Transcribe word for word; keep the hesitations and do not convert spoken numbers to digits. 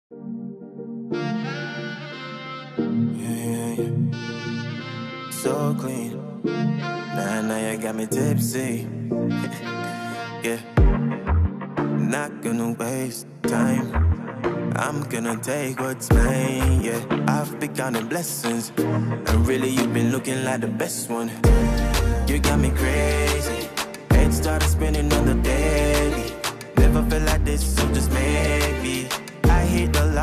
Yeah, yeah, yeah. So clean. Nah, nah, you got me tipsy. Yeah. Not gonna waste time. I'm gonna take what's mine, yeah. I've been counting blessings, and really you've been looking like the best one. You got me crazy. Head started spinning on the daily. Never felt like this, so just maybe I hit the